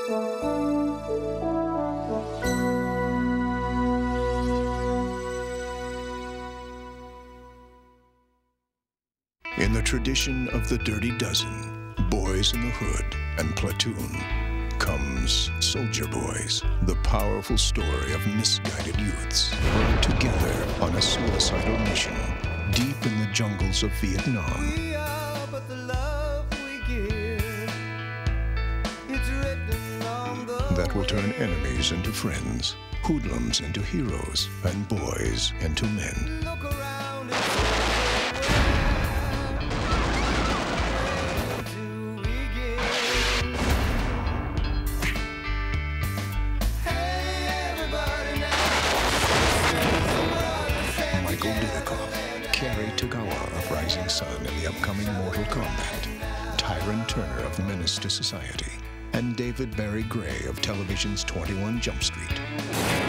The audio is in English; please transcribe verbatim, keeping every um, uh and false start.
In the tradition of the Dirty Dozen, Boyz in the Hood, and Platoon, comes Soldier Boys, the powerful story of misguided youths brought together on a suicidal mission deep in the jungles of Vietnam. We are but the love we give. It's written on the That will turn enemies into friends, hoodlums into heroes, and boys into men. look around and where do we begin? Hey, everybody now. Michael Dudikoff, Cary Tagawa of Rising Sun in the upcoming Mortal Kombat, Tyrin Turner of Menace to Society, and David Barry Gray of television's twenty-one Jump Street.